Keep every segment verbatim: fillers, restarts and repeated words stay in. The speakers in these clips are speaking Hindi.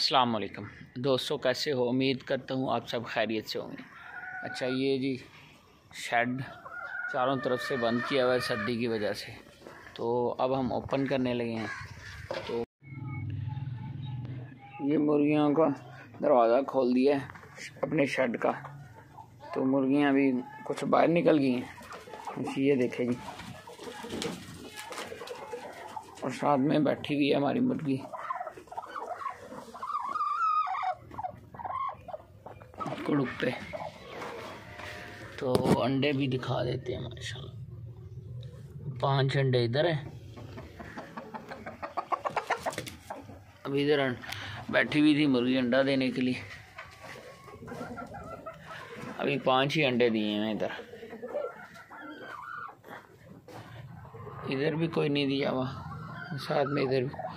अस्सलाम वालेकुम दोस्तों, कैसे हो? उम्मीद करता हूँ आप सब खैरियत से होंगे। अच्छा, ये जी शेड चारों तरफ से बंद किया हुआ है सर्दी की वजह से, तो अब हम ओपन करने लगे हैं। तो ये मुर्गियों का दरवाज़ा खोल दिया है अपने शेड का, तो मुर्गियाँ अभी कुछ बाहर निकल गई हैं। ये देखें जी, और साथ में बैठी हुई है हमारी मुर्गी। कुड़ुक पे तो अंडे भी दिखा देते हैं माशाल्लाह। पांच अंडे इधर है, अभी इधर बैठी हुई थी मुर्गी अंडा देने के लिए। अभी पांच ही अंडे दिए हैं इधर। इधर भी कोई नहीं दिया हुआ, साथ में इधर भी।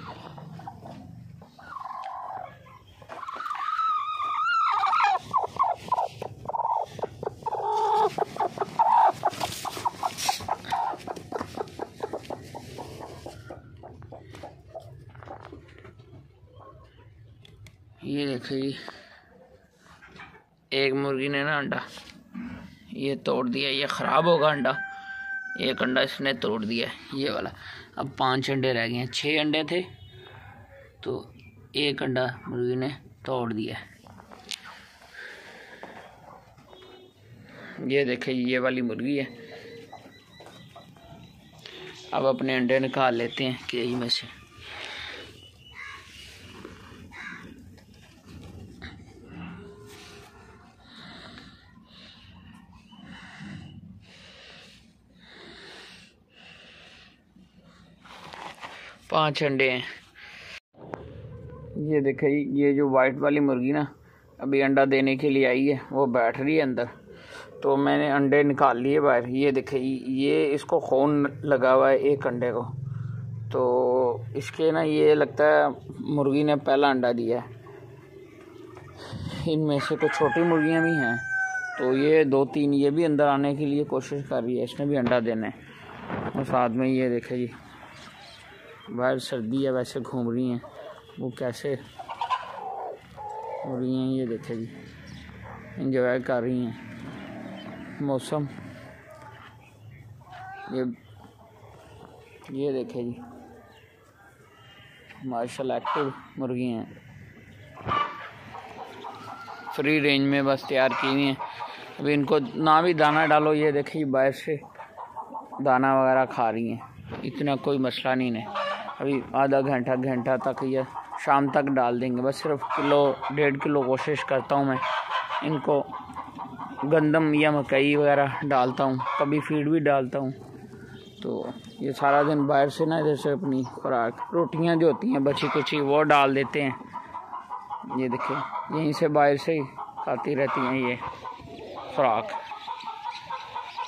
ये देखिए, एक मुर्गी ने ना अंडा ये तोड़ दिया। ये ख़राब होगा अंडा, एक अंडा इसने तोड़ दिया ये वाला। अब पांच अंडे रह गए हैं, छः अंडे थे तो एक अंडा मुर्गी ने तोड़ दिया। ये देखिए, ये वाली मुर्गी है। अब अपने अंडे निकाल लेते हैं केज में से। पांच अंडे हैं। ये देखिए, ये जो वाइट वाली मुर्गी ना अभी अंडा देने के लिए आई है, वो बैठ रही है अंदर। तो मैंने अंडे निकाल लिए बाहर। ये देखिए, ये इसको खून लगा हुआ है एक अंडे को, तो इसके ना ये लगता है मुर्गी ने पहला अंडा दिया है। इनमें से कुछ छोटी मुर्गियां भी हैं, तो ये दो तीन ये भी अंदर आने के लिए कोशिश कर रही है, इसने भी अंडा देना है। और साथ में ये देखिए जी, बाहर सर्दी है वैसे घूम रही हैं, वो कैसे हो रही हैं ये देखे जी, इंजॉय कर रही हैं मौसम। ये ये देखे जी, माशाल्लाह एक्टिव मुर्गी हैं। फ्री रेंज में बस तैयार की हुई हैं। अभी इनको ना भी दाना डालो, ये देखिए बाहर से दाना वगैरह खा रही हैं, इतना कोई मसला नहीं है। अभी आधा घंटा घंटा तक या शाम तक डाल देंगे। बस सिर्फ किलो डेढ़ किलो कोशिश करता हूँ मैं। इनको गंदम या मकई वगैरह डालता हूँ, कभी फीड भी डालता हूँ। तो ये सारा दिन बाहर से ना इधर से अपनी खुराक रोटियाँ जो होती हैं बची कुची वो डाल देते हैं। ये देखिए, यहीं से बाहर से ही खाती रहती हैं ये खुराक।